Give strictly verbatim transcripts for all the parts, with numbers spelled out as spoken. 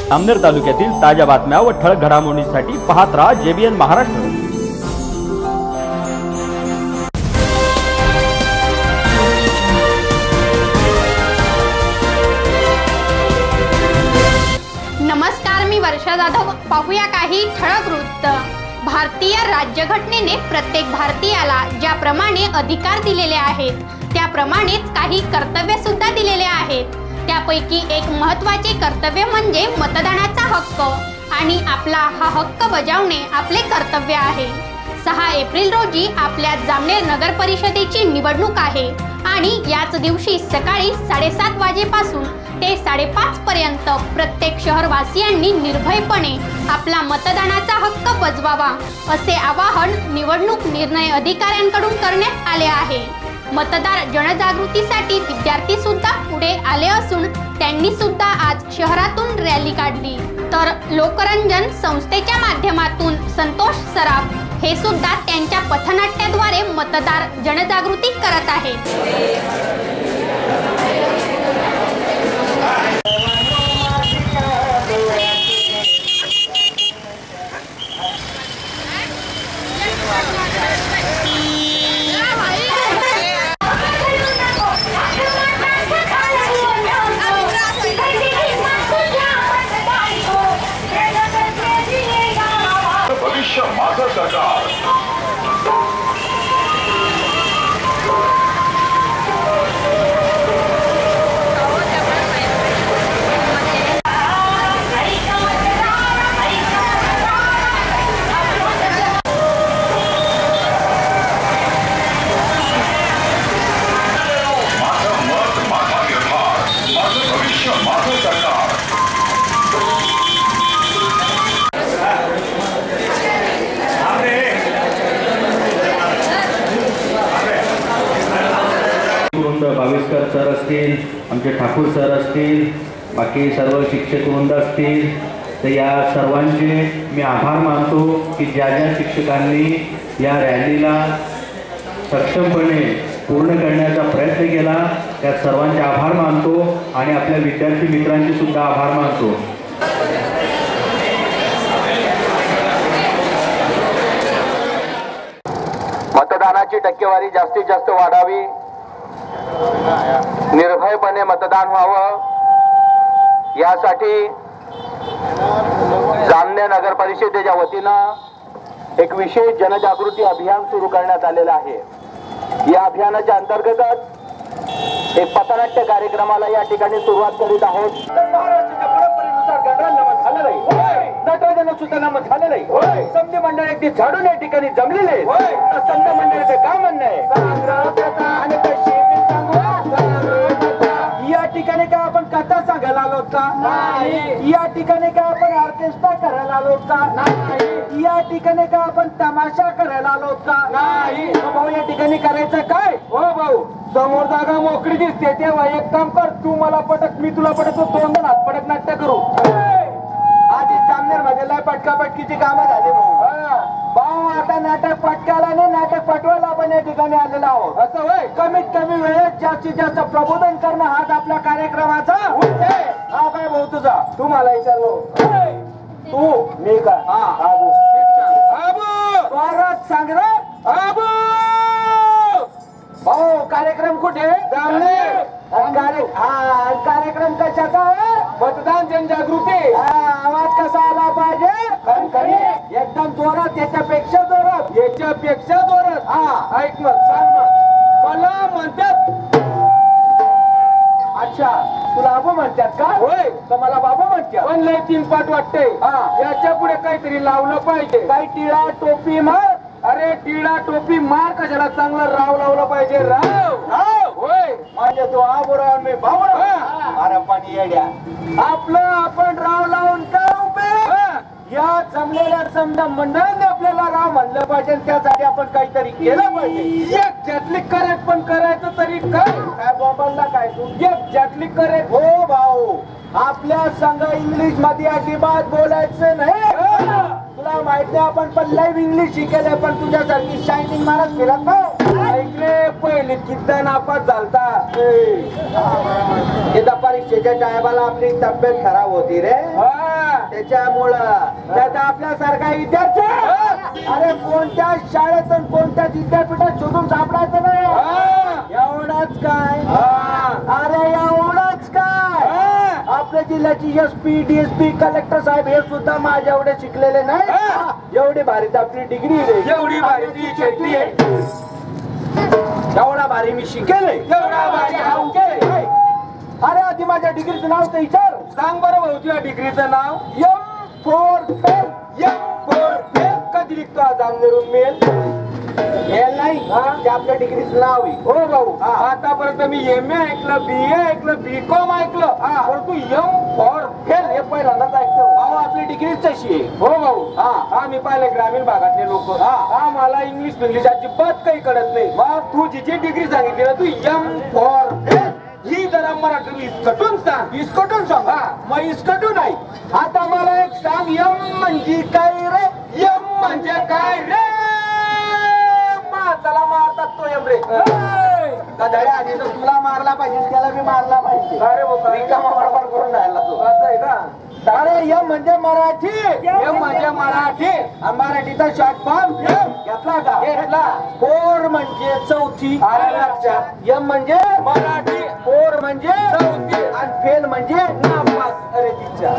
जामनेर तालुक्यातील ताज्या बातम्या व ठळक घडामोडींसाठी पाहत राहा जेबीएन महाराष्ट्र। नमस्कार, मी वर्षा जाधव। पाहूया काही ठळक वृत्त। भारतीय राज्यघटनेने प्रत्येक भारतीयाला ज्याप्रमाणे अधिकार दिलेले आहेत त्याप्रमाणेच काही कर्तव्य सुद्धा दिलेले आहेत। त्यापैकी एक महत्त्वाचे कर्तव्य म्हणजे मतदानाचा हक्क आणि आपला हा हक्क बजावणे आपले कर्तव्य आहे। सहा एप्रिल रोजी आपल्या जामनेर नगर परिषदेची निवडणूक आहे आणि याच दिवशी सकाळी साडेसात वाजेपासून ते साडेपाच पर्यंत प्रत्येक शहरवासियांनी निर्भयपणे आपला मतदानाचा हक्क बजवावा असे आवाहन निवडणूक निर्णय अधिकाऱ्यांकडून करण्यात आले आहे। मतदार जनजागृतीसाठी विद्यार्थी सुद्धा पुढे आले असून त्यांनी सुद्धा आज शहरातून रॅली काढली। तर लोकरंजन संस्थेच्या माध्यमातून संतोष सराफ हे सुद्धा त्यांच्या पथनाट्याद्वारे मतदार जनजागृती करत आहेत। बाविस्कर सर असतील, आमचे ठाकूर सर असतील, बाकी सर्व शिक्षक वृंद असतील, तर या सर्वांचे मी आभार मानतो की ज्या ज्या शिक्षकांनी या रॅलीला सक्षमपणे पूर्ण करण्याचा प्रयत्न केला त्या सर्वांचे आभार मानतो आणि आपल्या विद्यार्थी मित्रांचे सुद्धा आभार मानतो। मतदानाची टक्केवारी जास्तीत जास्त वाढावी, निर्भयपणे मतदान व्हावं यासाठी जामनेर नगर परिषदेच्या वतीनं एक विशेष जनजागृती अभियान सुरू करण्यात आलेलं आहे। या अभियानाच्या अंतर्गत एक पथनाट्य कार्यक्रमाला या ठिकाणी सुरुवात करीत आहोत। नटराजन सुद्धा नाम झालेलं आहे। समधी मंडळ एक झाडून या ठिकाणी जमलेले समधी मंडळाचे काय म्हणणं आहे? या ठिकाणी काय आपण कथा सांगायला आलो का? नाही। या ठिकाणी काय आपण ऑर्केस्ट्रा करायला आलो का? नाही। या ठिकाणी काय आपण तमाशा करायला आलो का? नाही। भाऊ या ठिकाणी करायचं काय? हो भाऊ, समोर जागा मोकळी दिसते तेव्हा एक काम कर, तू मला पटक मी तुला पटक, दोन दोन हात पटक नाट्य करू। आधी जामनेर मध्ये लय पटकापटकीची कामं झाली भाऊ, आता नाटक पटकायला नाही नाटक पटवायला आपण या ठिकाणी आलेलो आहोत। असं होय, कमीत कमी वेळेत जास्तीत जास्त प्रबोधन करणं हाच आपल्या कार्यक्रमाचा उद्देश। हा काय भाऊ तुझा? तू मला विचारलो तू मी का? हा आबू आबू परत सांग रे आबू। भाऊ कार्यक्रम कुठे? जामनेर। हा कार्यक्रम कशाचा आहे? मतदान जनजागृती। आवाज कसा आला पाहिजे? खणखणी एकदम जोरात, त्याच्यापेक्षा जोरात, याच्यापेक्षा जोरात। हा ऐक मग सांग मग मला म्हणतात। अच्छा तुला आबू म्हणतात का? होय, तर मला बाबा म्हणतात पण लय तीन पाठ वाटते। याच्या पुढे काहीतरी लावलं पाहिजे, काही टिळा टोपी मार। अरे टिळा टोपी मार कशाला, चांगलं राव लावलं पाहिजे। राव राव होय, म्हणजे तो आबूराव मी बाबूराव। अरे पण येड्या आपलं आपण राव लावून काय उपयोग? या जमलेल्या समजा मंडळाने आपल्याला राव म्हणलं पाहिजे, त्यासाठी आपण काहीतरी केलं पाहिजे। एक ज्यातली करेक्ट पण करायचं तरी काय? काय बॉम्बला काय तू एक ज्यातली करेक्ट? हो भाऊ, आपल्या संघ इंग्लिश मध्ये अजिबात बोलायचं नाही। तुला माहिती आहे आपण पण लाईव्ह इंग्लिश शिकेल, पण तुझ्यासारखी शायनिंग मारत फिरत नाही। आपले पहिले किती नापास झालता एकदा परीक्षेच्या टायमाला आपली तब्येत खराब होती रे त्याच्यामुळं त्याचा आपल्यासारखा विद्यार्थी अरे कोणत्या शाळेत आणि कोणत्या विद्यापीठात शोधून सापडायचं नाही एवढंच काय अरे एवढंच काय आपल्या जिल्ह्याची एस पी डीएसपी कलेक्टर साहेब हे सुद्धा माझ्या एवढे शिकलेले नाही एवढी भारी आपली डिग्री रे एवढी भारी ती शेती आहे एवढा भारी मी शिकेल एवढा भारी हाऊन केले अरे आधी माझ्या डिग्रीचं नाव तर विचार सांग बरं भाऊ तुझ्या डिग्रीचं नाव M four fail M four fail कधी लिखतो आज आमनेरून मेल मेल नाही ते आपल्या डिग्रीचं नाव आहे हो भाऊ आतापर्यंत मी एम ए ऐकलं बी ए ऐकलं बी कॉम ऐकलं पण तू एम फॉर फेल हे पहिल्यांदाच ऐकतो भाऊ आपली डिग्रीच तशी आहे हो भाऊ हा हा मी पाहिले ग्रामीण भागातले लोक हा मला इंग्लिश इंग्लिश अजिबात काही कळत नाही मग तू जिची डिग्री सांगितली ना तू एम फॉर फेल ही जरा मराठी इसकटून सांग इसकटून सांग हा मग इसकटून नाही आता मला एक सांग यम म्हणजे काय रे यम म्हणजे काय रे चला मारतात तो यम रे गधड्या आधी तर तुला मारला पाहिजे त्याला मी मारला पाहिजे अरे रिकामा बडबड करून राहिला तू असं आहे का अरे यम म्हणजे मराठी यम म्हणजे मराठी मराठीचा शॉर्ट फॉर्म घेतला का घेतला फोर म्हणजे चौथी अरे लक्षात यम म्हणजे मराठी फोर म्हणजे चौथी आणि फेल म्हणजे नापास अरे तिच्या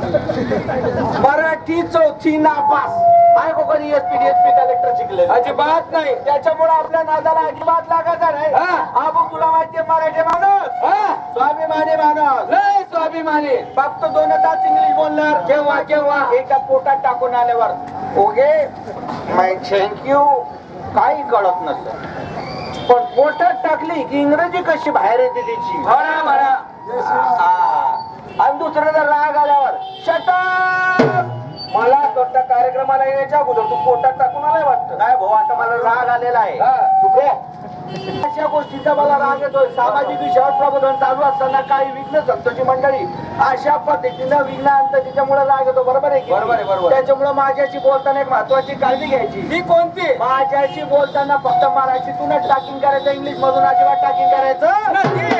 मराठी चौथी नापास काय को कधी एसपी डीएसपी कलेक्टर शिकले अजिबात नाही त्याच्यामुळे आपल्या नादाला अजिबात लागायचा नाही आबू तुला माहितीये मराठी माणूस स्वाभिमानी माणूस लय स्वाभिमानी फक्त दोन तास इंग्लिश बोलणार केव्हा केव्हा एका पोटात टाकून आल्यावर ओके माय थँक्यू काही कळत नसतं पण पोटात टाकली की इंग्रजी कशी बाहेर येते तिची म्हणा म्हणा आणि दुसरं जर राग आल्यावर शटअप मला स्वतः कार्यक्रमाला येण्याच्या अगोदर तू पोटात टाकून आलाय वाटतं काय भाऊ आता मला राग आलेला आहे अशा गोष्टीचा मला राग येतोय सामाजिक विषयावर प्रबोधन चालू असताना काही विघ्न संतोषी मंडळी अशा पद्धतीनं विघ्न आणतं त्याच्यामुळे राग येतो बरोबर आहे बरोबर आहे बरोबर त्याच्यामुळे माझ्याशी बोलताना एक महत्वाची काळजी घ्यायची ती कोणती माझ्याशी बोलताना फक्त मराठीतूनच टाकिंग करायचं इंग्लिश मधून अजिबात टाकिंग करायचं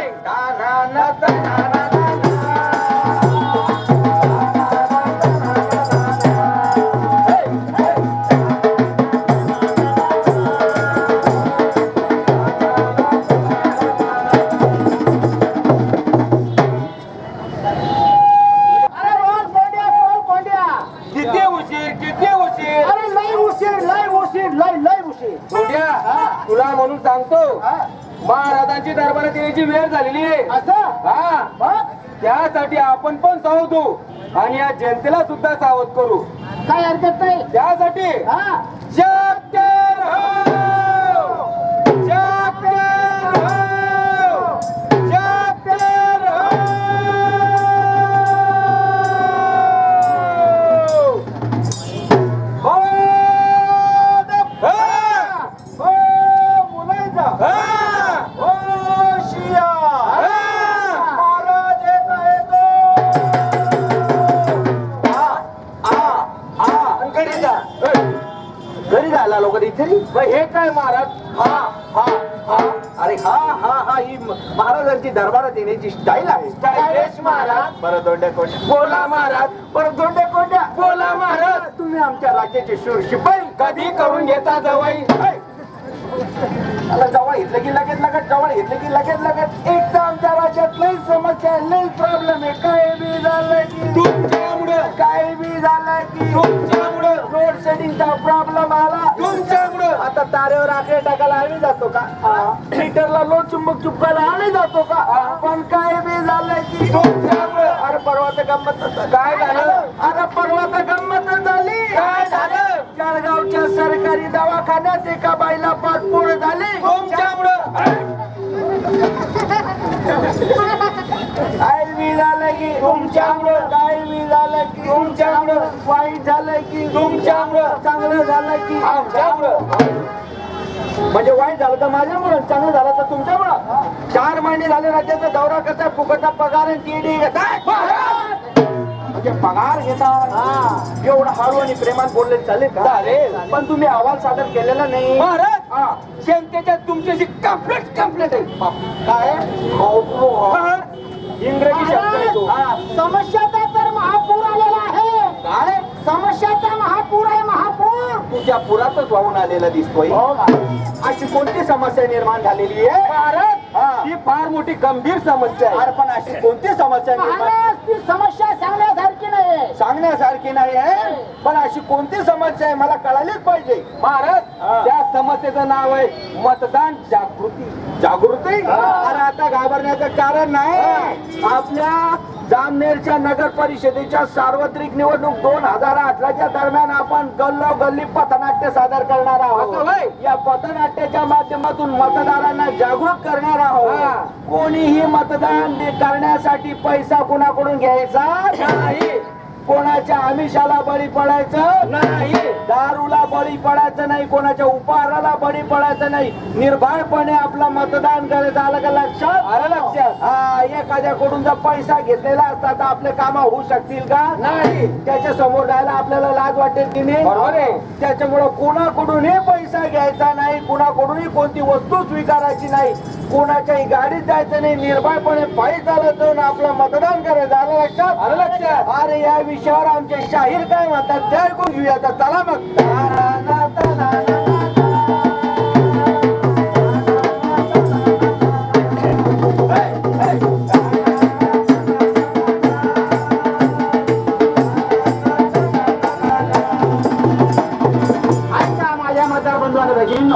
तुला म्हणून सांगतो महाराजांची दरबारात येण्याची वेळ झालेली आहे असं हा त्यासाठी आपण पण सावध होऊ आणि या जनतेला सुद्धा सावध करू काय हरकत नाही त्यासाठी जागते रहो जागते रहो जागते रहो हे काय महाराज हा हा हा अरे हा हा हा ही महाराजांची दरबारात येण्याची स्टाईल आहे स्टाईल महाराज बरं दोंड्या कोंड्या बोला महाराज बरं दोंड्या कोंड्या बोला महाराज तुम्ही आमच्या राज्याचे शूर शिपाई कधी करून घेता जवाई जवळ घेतलं की लगेच लगेच जवळ घेतलं की लगेच लगेच एक तर आमच्या राज्यात लई समस्या लई प्रॉब्लेम आहे काय बी झालं की तुमच्यामुळे काय बी झालं की तुमच्यामुळे रोड सेटिंगचा प्रॉब्लेम आला तुमच्यामुळे आता तारेवर आकडे टाकायला आम्ही जातो का मीटरला लोड चुंबक चुपकायला आम्ही जातो का पण काय बी झालं की तुमच्यामुळे अरे परवा तर गंमत काय झालं अरे परवा तर गंमत झाली काय झालं जळगावच्या सरकारी दवाखान्यात एका बाईला पाठपोळ झाली तुमच्यामुळे काय बी झालं की तुमच्यामुळं काय बी झालं की तुमच्यामुळं वाईट झालं की तुमच्यामुळं चांगलं झालं की आमच्यामुळं म्हणजे वाईट झालं तर माझ्यामुळं चांगलं झालं तर तुमच्यामुळं चार महिने झाले राज्याचा दौरा करता फुकटचा पगार आणि टीडी म्हणजे पगार घेता एवढं हळू आणि प्रेमात बोलले चालेल का चालेल पण तुम्ही अहवाल सादर केलेला नाही महाराज जनतेच्या तुमच्याशी कंप्लेंट कंप्लेंट आहे. काय इंग्रजी शब्द आहे तो. समस्याचा तर महापूर आलेला आहे. काय समस्याचा महापूर आहे. महापूर तुझ्या पुरातच वाहून आलेला दिसतोय. अशी कोणती समस्या निर्माण झालेली आहे भारत? ही फार मोठी गंभीर समस्या आहे. अरे पण अशी कोणती समस्या निर्माण? महाराज, ती समस्या सांगण्यासारखी नाही. सांगण्यासारखी नाही आहे. पण अशी कोणती समस्या आहे मला कळालीच पाहिजे. महाराज, त्या समस्येचं नाव आहे मतदान जागृती. जागृती? अरे आता घाबरण्याचं कारण नाही. आपल्या जामनेरच्या नगर परिषदेच्या सार्वत्रिक निवडणूक दोन हजार अठराच्या दरम्यान आपण गल्लोगल्ली पथनाट्य सादर करणार आहोत. या पथनाट्याच्या माध्यमातून मतदारांना जागृत करणार आहोत. कोणीही मतदान करण्यासाठी पैसा कुणाकडून घ्यायचा नाही. कोणाच्या आमिषाला बळी पडायचं नाही. दारूला बळी पडायचं नाही. कोणाच्या उपहाराला बळी पडायचं नाही. निर्भयपणे आपला मतदान करायचं. आलं का लक्षात? आलं लक्षात. हा, एखाद्याकडून जर पैसा घेतलेला असता तर आपले काम होऊ शकतील का? नाही. त्याच्या समोर जायला आपल्याला लाज वाटेल की नाही? बरोबर आहे. त्याच्यामुळे कोणाकडूनही पैसा घ्यायचा नाही. कोणाकडूनही कोणती वस्तू स्वीकारायची नाही. कोणाच्याही गाडीत जायचं नाही. निर्भयपणे पायी चालत आपलं मतदान करायचं. आलं लक्षात? आलं लक्षात. अरे या विषयावर आमचे शाहीर काय म्हणतात ते ऐकून घेऊया. चला मग. ऐका माझ्या मतदार बंधूंनो भगिनींनो,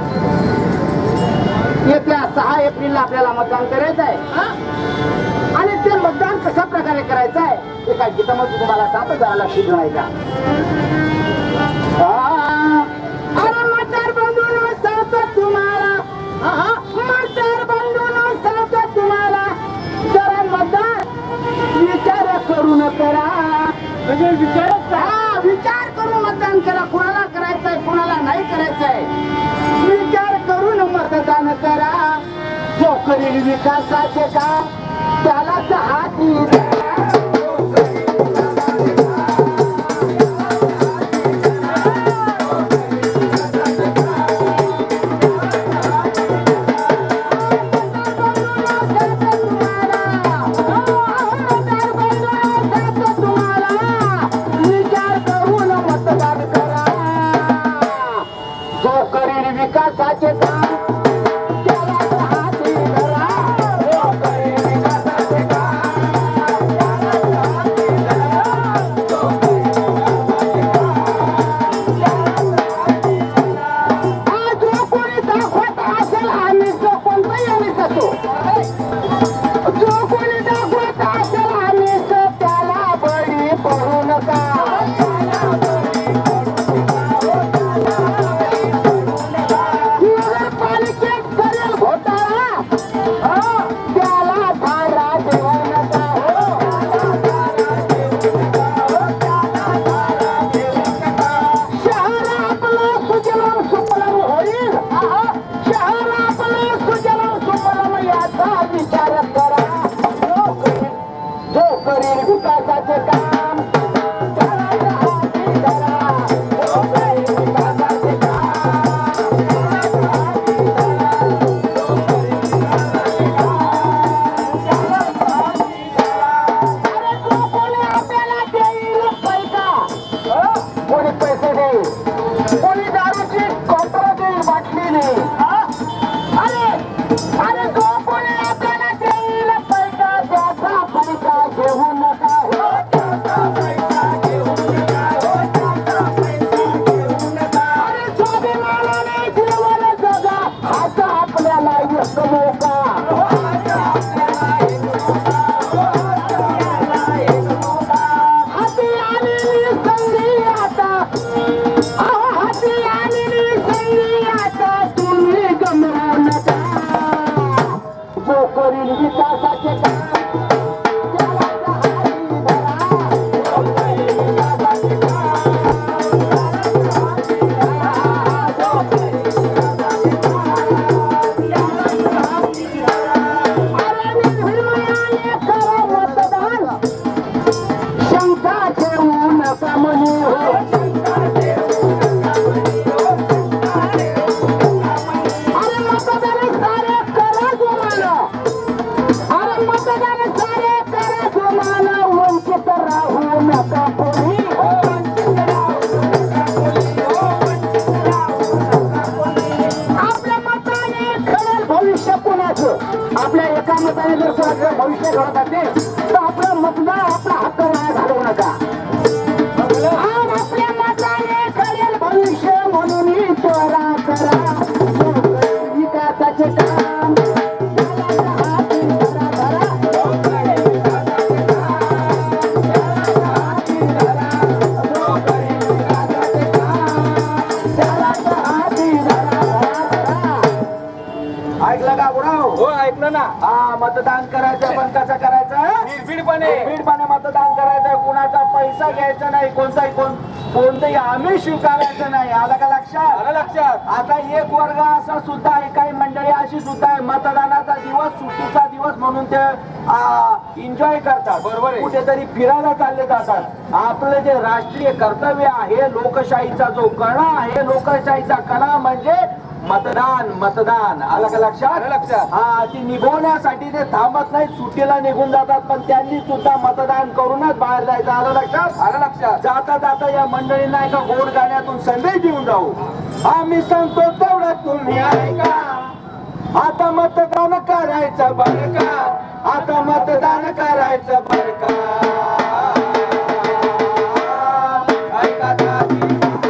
येत्या सहा एप्रिलला आपल्याला मतदान करायचं आहे. आणि ते मतदान कशा प्रकारे करायचं आहे ते काय गीतामध्ये तुम्हाला सांगतो. जरा लक्ष देऊन ऐका. अरे मतदार बंधूंनो सांगतो तुम्हाला, मतदार बंधूंनो सांगतो तुम्हाला, जरा मतदान विचार करून करा. म्हणजे विचार हा विचार करून मतदान करा. कुणाला करायचंय कुणाला नाही करायचंय विचार करून मतदान करा. जो करील विकासाचे काम त्यालाच हाती द्या. विकासाचे काम त्यालाच हाती धरा. जो करील विकासाचे काम त्यालाच हाती धरा. जो करील विकासाचे काम त्यालाच हाती धरा. हा जो कोणी दाखवत असेल आम्ही जो कोणताही आम्ही जातो. जो कोणी दाखवत असेल आम्ही त्याला बळी पडू नका. विकासाचे काम त्यालाच हाती धरा. जो करील विकासाचे काम त्यालाच हाती धरा. जो करील विकासाचे काम त्यालाच हाती धरा. अरे जो कोणी आपल्याला देईल पैसा, कोणी पैसे देईल, कोणी दारूची कॉपर देईल, बाटली देईल. अरे अरे जो कोणी आपल्याला देईल पैसा त्याचा पैसा घेऊ नका. तर आपलं मतदान आपला हक्क वाया घालवू नका. आणि आपल्या मताने करेल भविष्य म्हणून ही त्वरा करा. विकासाचे काम ऐकलं का बुडाव? हो ऐकलं ना. हा, मतदान करायचं पण कसं करायचं? निर्भीडपणे. निर्भीडपणे मतदान करायचं. कुणाचा पैसा घ्यायचा नाही, कोणताही कोण कोणतंही आम्ही स्वीकारायचं नाही. आलं का लक्षात? आलं लक्षात. आता एक वर्ग असा सुद्धा आहे, काही मंडळी अशी सुद्धा आहे, मतदानाचा दिवस सुट्टीचा दिवस म्हणून ते एन्जॉय करतात. बरोबर आहे. कुठेतरी फिरायला चालले जातात. आपलं जे राष्ट्रीय कर्तव्य आहे, लोकशाहीचा जो कणा आहे, लोकशाहीचा कणा म्हणजे मतदान. मतदान आलं का लक्षात? आलं लक्षात. हा, ती निभवण्यासाठी ते थांबत नाही, सुट्टीला निघून जातात, पण त्यांनी सुद्धा मतदान करूनच बाहेर जायचं. आलं लक्षात? आलं लक्षात. जाता जाता या मंडळींना एका गोड गाण्यातून संदेश देऊन जाऊ. आम्ही सांगतो तेवढं तुम्ही ऐका. आता मतदान करायचं बरं का. आता मतदान करायचं बरं का. ऐका दादी.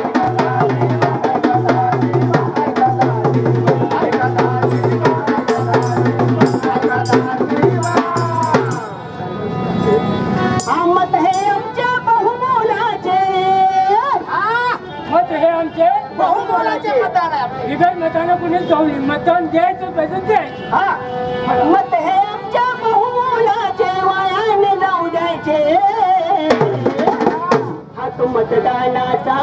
मत हे आमच्या बहुमोलाचे. मत हे आमचे बहुमोलाचे मतदान आहे आपले. बिगर मतानं कुणी जाऊ नये. मतदान द्यायचं पाहिजे द्यायचं. हा, मत हे आमच्या बहुमोलाचे, वायाने जाऊ द्यायचे. हा तो मतदानाचा.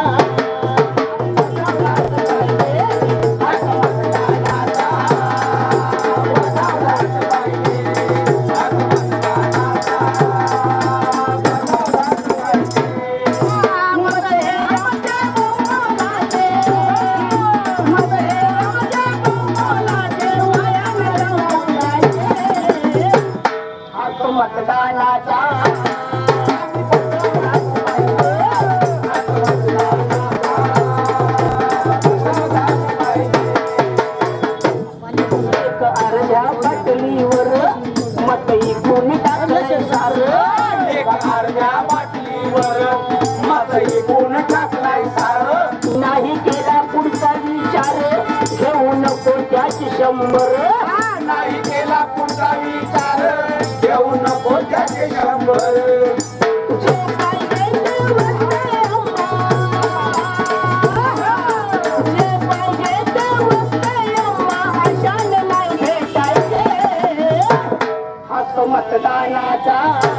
मतदानाचा एक अर्ध्या बाटलीवर मत इकून टाकलं सारं. एक अर्ध्या बाटलीवर मत इकून टाकलाय सारं. नाही केला पुढचा विचार, घेऊ नको त्याची शंभर. नाही केला पुढचा विचार, घेऊ नको त्याचे शंभर. जे पाहिजे ते वस्ते अम्मा. जे पाहिजे ते वस्ते अम्मा. अशाने नाही भेटायचे. हा तो मतदानाचा.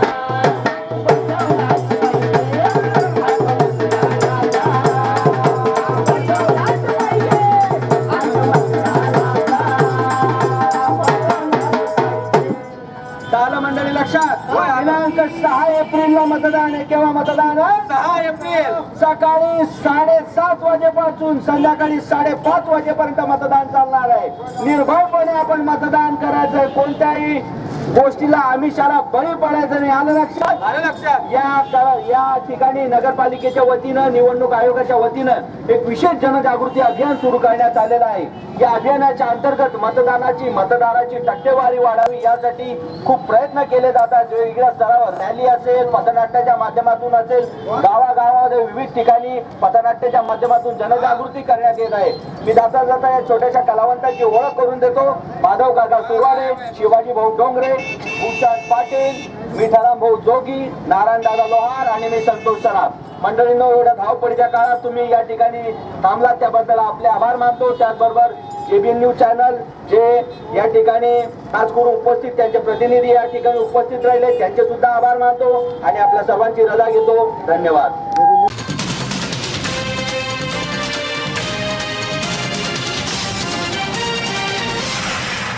आलं मंडळी लक्षात? दिनांक सहा एप्रिलला मतदान आहे. केव्हा मतदान? सहा एप्रिल सकाळी साडेसात वाजेपासून संध्याकाळी साडेपाच वाजेपर्यंत मतदान चालणार आहे. निर्भयपणे आपण मतदान करायचंय. कोणत्याही गोष्टीला आमिषाला बळी पडायचं नाही. आलं लक्षात? आलं लक्षात. या या ठिकाणी नगरपालिकेच्या वतीनं, निवडणूक आयोगाच्या वतीनं एक विशेष जनजागृती अभियान सुरू करण्यात आलेलं आहे. या अभियानाच्या अंतर्गत मतदानाची मतदाराची टक्केवारी वाढावी यासाठी खूप प्रयत्न केले जातात. वेगवेगळ्या स्तरावर रॅली असेल, पथनाट्याच्या माध्यमातून असेल, गावागावामध्ये विविध ठिकाणी पथनाट्याच्या माध्यमातून जनजागृती करण्यात येत आहे. मी जाता जाता या छोट्याशा कलावंताची ओळख करून देतो. माधव काका सुरवाडे, शिवाजी भाऊ डोंगरे, भूषण पाटील, विठाराम भाऊ जोगी, नारायण दादा लोहार आणि मी संतोष सराफ. मंडळींनो, एवढ्या धावपळीच्या काळात तुम्ही या ठिकाणी थांबलात त्याबद्दल आपले आभार मानतो. त्याचबरोबर जेबीएन न्यूज चॅनल जे या ठिकाणी खास करून उपस्थित त्यांचे प्रतिनिधी या ठिकाणी उपस्थित राहिले त्यांचे सुद्धा आभार मानतो आणि आपल्या सर्वांची रजा घेतो. धन्यवाद.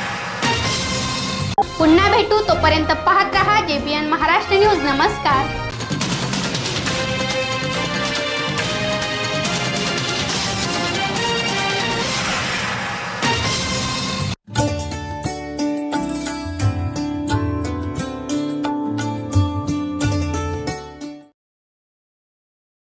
पुन्हा भेटू, तोपर्यंत पाहत रहा जेबीएन महाराष्ट्र न्यूज. नमस्कार.